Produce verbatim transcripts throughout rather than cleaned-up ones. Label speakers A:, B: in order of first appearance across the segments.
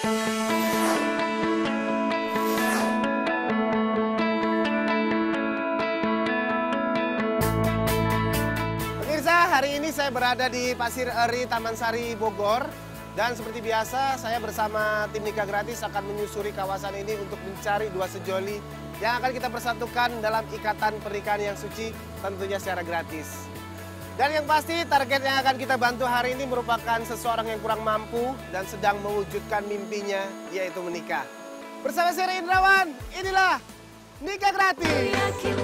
A: Pemirsa, hari ini saya berada di Pasir Eri, Taman Sari, Bogor. Dan seperti biasa, saya bersama tim Nikah Gratis akan menyusuri kawasan ini untuk mencari dua sejoli yang akan kita persatukan dalam ikatan pernikahan yang suci, tentunya secara gratis. Dan yang pasti, target yang akan kita bantu hari ini merupakan seseorang yang kurang mampu dan sedang mewujudkan mimpinya, yaitu menikah. Bersama saya Indrawan, inilah Nikah Gratis.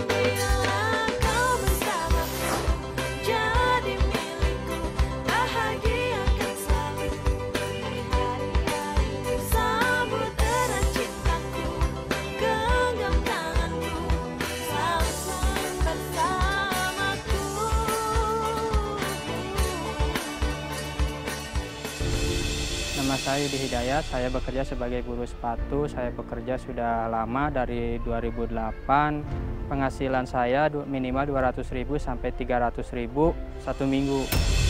B: Nama saya Yudi Hidayat, saya bekerja sebagai buruh sepatu. Saya bekerja sudah lama dari dua ribu delapan. Penghasilan saya minimal dua ratus ribu sampai tiga ratus ribu satu minggu.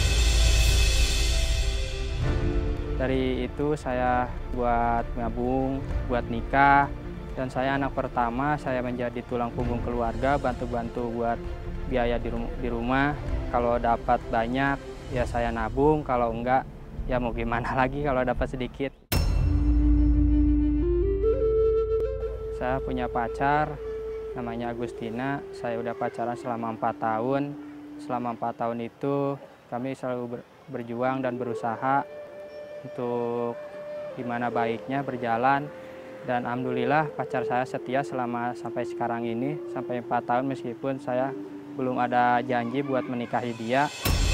B: Dari itu saya buat nabung, buat nikah. Dan saya anak pertama, saya menjadi tulang punggung keluarga, bantu-bantu buat biaya di, rum di rumah. Kalau dapat banyak, ya saya nabung. Kalau enggak, ya mau gimana lagi kalau dapat sedikit. Saya punya pacar, namanya Agustina. Saya udah pacaran selama empat tahun. Selama empat tahun itu kami selalu ber, berjuang dan berusaha untuk gimana baiknya berjalan. Dan alhamdulillah pacar saya setia selama sampai sekarang ini, sampai empat tahun meskipun saya belum ada janji buat menikahi dia.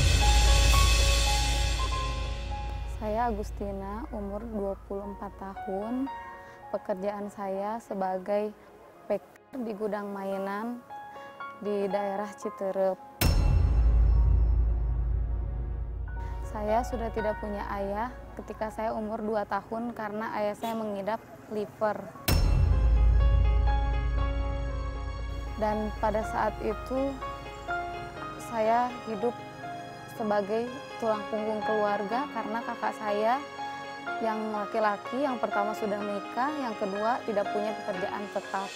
C: Saya Agustina, umur dua puluh empat tahun. Pekerjaan saya sebagai packer di gudang mainan di daerah Citerep. Saya sudah tidak punya ayah ketika saya umur dua tahun karena ayah saya mengidap liver. Dan pada saat itu saya hidup sebagai tulang punggung keluarga karena kakak saya yang laki-laki yang pertama sudah menikah, yang kedua tidak punya pekerjaan tetap.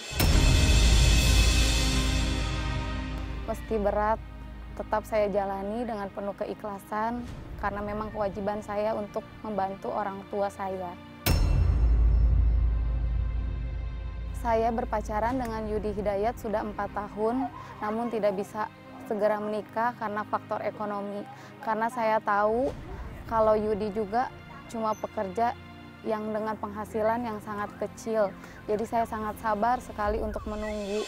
C: Meski berat, tetap saya jalani dengan penuh keikhlasan karena memang kewajiban saya untuk membantu orang tua saya. Saya berpacaran dengan Yudi Hidayat sudah empat tahun, namun tidak bisa segera menikah karena faktor ekonomi. Karena saya tahu kalau Yudi juga cuma pekerja yang dengan penghasilan yang sangat kecil. Jadi saya sangat sabar sekali untuk menunggu.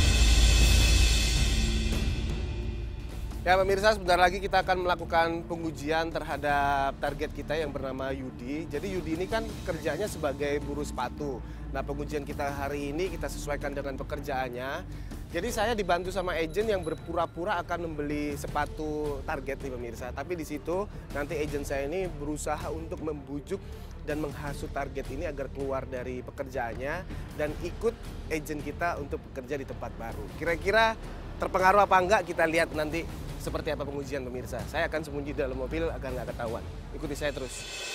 A: Ya pemirsa, sebentar lagi kita akan melakukan pengujian terhadap target kita yang bernama Yudi. Jadi Yudi ini kan kerjanya sebagai buruh sepatu. Nah pengujian kita hari ini kita sesuaikan dengan pekerjaannya. Jadi saya dibantu sama agen yang berpura-pura akan membeli sepatu target nih pemirsa. Tapi di situ nanti agen saya ini berusaha untuk membujuk dan menghasut target ini agar keluar dari pekerjaannya dan ikut agen kita untuk bekerja di tempat baru. Kira-kira terpengaruh apa enggak kita lihat nanti seperti apa pengujian pemirsa. Saya akan sembunyi di dalam mobil agar nggak ketahuan. Ikuti saya terus.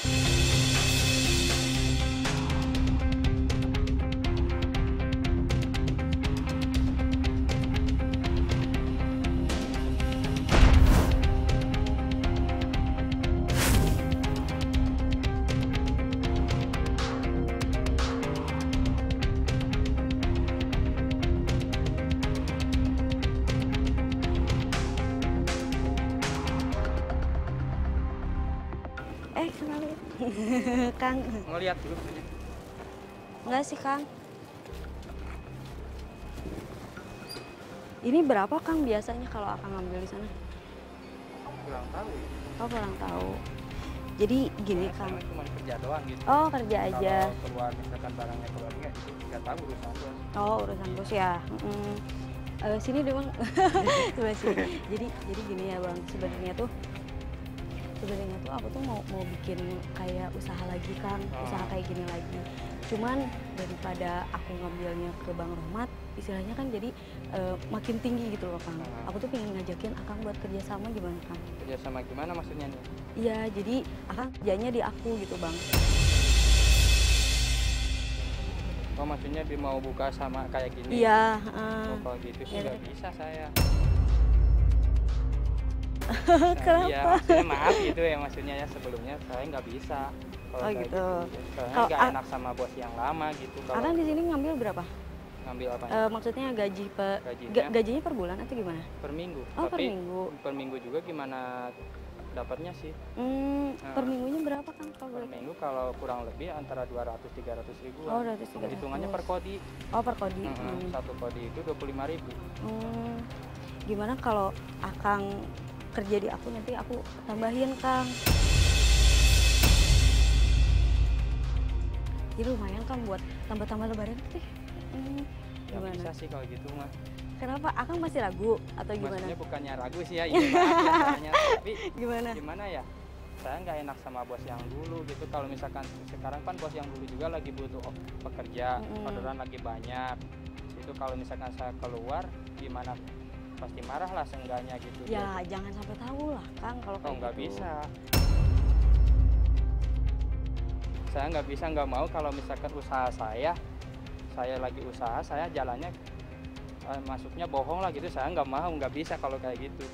D: Eh, kenalin. Kang.
B: Mau lihat dulu?
D: Enggak sih, Kang. Ini berapa, Kang, biasanya kalau Akang ngambil di sana?
B: Kurang tahu.
D: Oh, kurang tahu. Jadi gini,
B: Nah,
D: Kang.
B: cuma kerja doang gitu.
D: Oh, kerja aja.
B: Kalau keluar misalkan barangnya keluar nggak, itu nggak tahu urusan bos.
D: Oh, urusan bos ya. Mm-mm. Eh, sini deh, Bang. Sebelah sini. Jadi jadi gini ya, Bang. Sebenarnya tuh sebenarnya tuh aku tuh mau mau bikin kayak usaha lagi, Kang,
B: Oh.
D: usaha kayak gini lagi. Cuman daripada aku ngambilnya ke Bang Rohmat, istilahnya kan jadi uh, makin tinggi gitu loh, Kang.
B: Oh.
D: Aku tuh pengen ngajakin Akang buat kerjasama gimana, Kang?
B: Kerja sama gimana maksudnya nih?
D: Iya, jadi Akang kerjanya di aku gitu, Bang.
B: Oh maksudnya dia mau buka sama kayak gini?
D: Iya.
B: Oh
D: Uh.
B: kalau gitu sih
D: Ya,
B: nggak bisa saya.
D: Kenapa?
B: Iya, maksudnya maaf gitu ya maksudnya ya sebelumnya saya nggak bisa. Kalau
D: Oh
B: kayak
D: gitu.
B: Soalnya
D: Kalau
B: nggak
D: a-
B: enak sama bos yang lama gitu. Kalau
D: Akang di sini ngambil berapa?
B: ngambil apa?
D: Eh, maksudnya gaji per
B: Gajinya?
D: ga- gajinya per bulan atau gimana?
B: Per minggu.
D: Oh, per
B: Tapi
D: minggu.
B: per minggu juga gimana dapatnya sih?
D: Hmm,
B: Nah.
D: per minggunya berapa kan kalau
B: Per
D: boleh tahu?
B: minggu kalau kurang lebih antara dua ratus tiga ratus ribu.
D: Oh, dua ratus tiga ratus.
B: Hitungannya per kodi.
D: Oh, per kodi.
B: Mm-mm,
D: Hmm.
B: Satu kodi itu dua puluh lima ribu.
D: Hmm, gimana kalau Akang kerja di aku nanti aku tambahin Kang. Jadi lumayan Kang buat tambah-tambah lebaran sih. Hmm,
B: Ya
D: gimana?
B: bisa sih kalau gitu mah.
D: Kenapa? Akang masih ragu atau gimana?
B: Maksudnya bukannya ragu sih ya, iya maaf ya soalnya. Tapi
D: Gimana?
B: gimana ya? Saya nggak enak sama bos yang dulu gitu. Kalau misalkan sekarang kan bos yang dulu juga lagi butuh oh, pekerja,
D: Mm-mm.
B: orderan lagi banyak. Itu kalau misalkan saya keluar, gimana? Pasti marah lah seenggaknya gitu.
D: Ya jangan sampai tahu lah Kang kalau
B: Oh
D: kayak
B: nggak
D: gitu.
B: bisa. Saya nggak bisa nggak mau kalau misalkan usaha saya, saya lagi usaha, saya jalannya eh, masuknya bohong lah gitu. Saya nggak mau, nggak bisa kalau kayak gitu.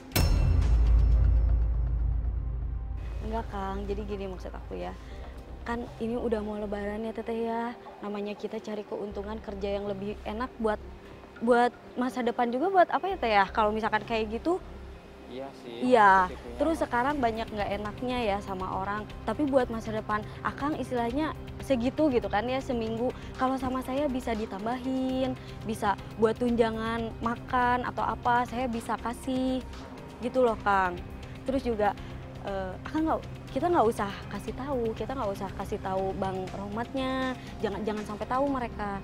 D: Enggak Kang, jadi gini maksud aku ya. Kan ini udah mau lebaran ya Teteh ya. Namanya kita cari keuntungan kerja yang lebih enak buat buat masa depan juga buat apa ya Teh ya. Kalau misalkan kayak gitu,
B: Iya sih.
D: iya.
B: resikonya
D: Terus
B: mah.
D: sekarang banyak nggak enaknya ya sama orang. Tapi buat masa depan Akang istilahnya segitu gitu kan ya seminggu. Kalau sama saya bisa ditambahin, bisa buat tunjangan makan atau apa, saya bisa kasih gitu loh Kang. Terus juga eh, Akang nggak, kita nggak usah kasih tahu, kita nggak usah kasih tahu Bang Rohmatnya, jangan jangan sampai tahu mereka.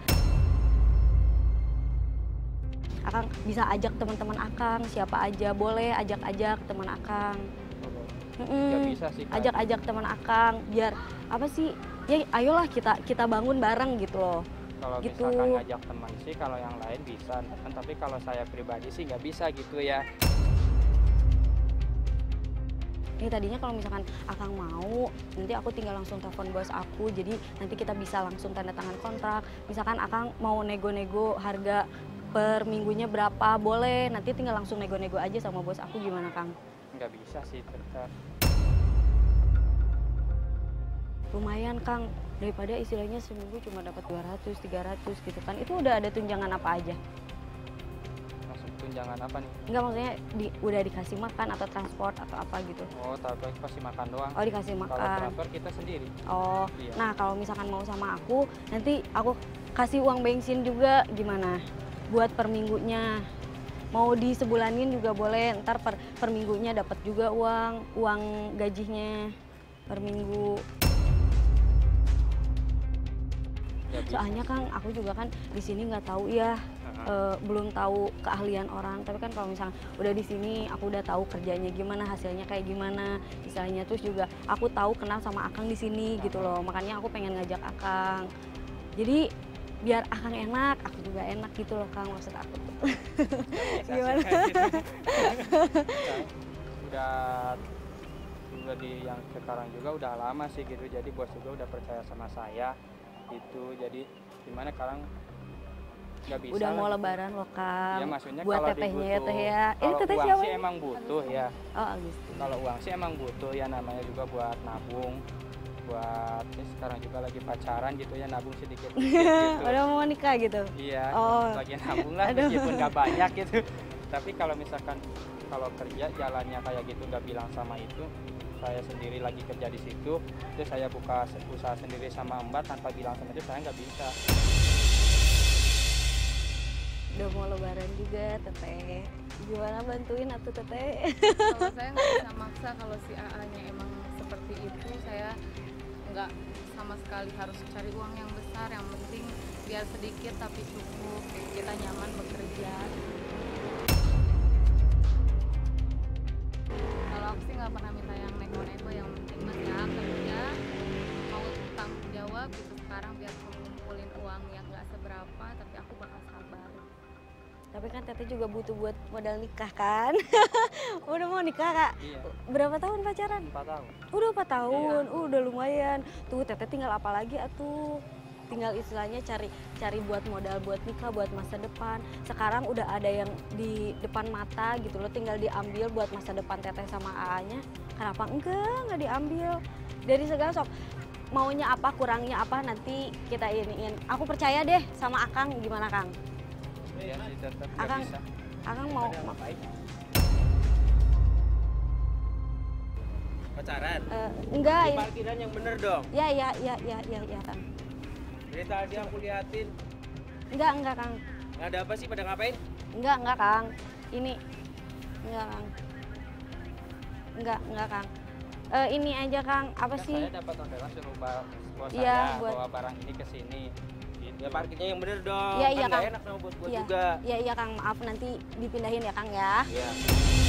D: Akang bisa ajak teman-teman Akang, siapa aja boleh ajak-ajak teman Akang.
B: Nggak
D: Mm-mm.
B: bisa sih. Kak.
D: Ajak-ajak teman Akang, biar apa sih? Ya ayolah kita kita bangun bareng gitu loh.
B: Kalau
D: gitu.
B: misalkan ngajak teman sih, kalau yang lain bisa. Kan tapi kalau saya pribadi sih nggak bisa gitu ya.
D: Ini tadinya kalau misalkan Akang mau, nanti aku tinggal langsung telepon bos aku, jadi nanti kita bisa langsung tanda tangan kontrak. Misalkan Akang mau nego-nego harga per minggunya berapa, boleh. Nanti tinggal langsung nego-nego aja sama bos aku, gimana Kang?
B: Nggak bisa sih tetap.
D: Lumayan Kang, daripada istilahnya seminggu cuma dapat dua ratus, tiga ratus gitu kan. Itu udah ada tunjangan apa aja?
B: Maksud tunjangan apa nih?
D: Enggak, maksudnya di, udah dikasih makan atau transport atau apa gitu.
B: Oh, tapi pasti makan doang.
D: Oh, dikasih
B: Kalau
D: makan.
B: transfer kita sendiri.
D: Oh,
B: Iya.
D: nah kalau misalkan mau sama aku, nanti aku kasih uang bensin juga gimana? Buat per minggunya. Mau di sebulanin juga boleh, ntar per, per minggunya dapat juga uang, uang gajinya per minggu.
B: Nggak bisa.
D: Soalnya Kang, aku juga kan di sini nggak tahu ya,
B: Heeh.
D: eh, belum tahu keahlian orang. Tapi kan kalau misalnya udah di sini, aku udah tahu kerjanya gimana, hasilnya kayak gimana, istilahnya. Terus juga aku tahu kenal sama Akang di sini gitu loh. Makanya aku pengen ngajak Akang. Jadi biar Akang enak, aku juga enak gitu loh Kang, maksud aku tuh.
B: Bisa sih
D: Gimana?
B: kayak gitu. udah udah di yang sekarang juga udah lama sih gitu, jadi bos juga udah percaya sama saya gitu. Jadi gimana sekarang nggak bisa
D: Udah
B: lah
D: mau
B: gitu.
D: lebaran loh Kang,
B: Ya maksudnya
D: buat
B: kalau
D: tetehnya ya
B: dibutuh,
D: teh ya. Ini
B: kalau
D: teteh
B: uang
D: siapa?
B: sih emang butuh ya.
D: Oh Agustin.
B: Kalau uang sih emang butuh ya, namanya juga buat nabung, buat ya sekarang juga lagi pacaran gitu ya, nabung sedikit gitu.
D: Udah mau nikah gitu?
B: Iya,
D: Oh.
B: lagi nabung lah
D: Aduh.
B: meskipun nggak banyak gitu. Tapi kalau misalkan kalau kerja jalannya kayak gitu nggak bilang sama itu, saya sendiri lagi kerja di situ, terus saya buka usaha sendiri sama Mbak tanpa bilang sama itu, saya nggak bisa.
D: Udah mau lebaran juga teteh. Gimana bantuin atuh teteh?
C: Kalau saya nggak bisa maksa, kalau si A A-nya emang seperti itu, saya nggak sama sekali harus cari uang yang besar. Yang penting biar sedikit tapi cukup, kita nyaman bekerja. Kalau aku sih nggak pernah minta yang nego-nego, yang penting mas ya kerja, mau tanggung jawab gitu sekarang biar ngumpulin uang yang nggak seberapa, tapi aku bakal sabar.
D: Tapi kan teteh juga butuh buat modal nikah kan? Udah mau nikah Kak?
B: Iya,
D: Berapa tahun pacaran?
B: empat tahun.
D: Udah empat tahun, uh, udah lumayan. Tuh teteh tinggal apa lagi atuh? tinggal istilahnya cari cari buat modal buat nikah, buat masa depan. Sekarang udah ada yang di depan mata gitu loh, tinggal diambil buat masa depan teteh sama A A-nya. Kenapa enggak nggak diambil? Dari segala sok maunya apa, kurangnya apa, nanti kita iniin. Aku percaya deh sama Akang. Gimana Kang?
B: Iya sih, tetap nggak
D: Akang,
B: bisa.
D: Akang mau
E: Pacaran?
D: eh, enggak
E: Di
D: ya?
E: parkiran yang bener dong.
D: Ya ya ya ya ya ya Kang.
E: Dari tadi aku liatin.
D: Enggak enggak Kang.
E: Nggak ada apa sih, pada ngapain?
D: Enggak enggak Kang. Ini enggak Kang. Enggak enggak Kang. Eh, ini aja Kang, apa
B: Kan
D: sih?
B: saya dapat orderan suruh bawa bos
D: Iya,
B: saya
D: buat-
B: bawa barang ini ke sini. Gitu.
E: Ya parkirnya yang bener dong.
D: Iya,
E: Kan
D: iya,
E: nggak
D: Kang.
E: enak sama bos gua
D: Iya.
E: juga.
D: Iya iya Kang, maaf nanti dipindahin ya Kang ya.
E: Iya.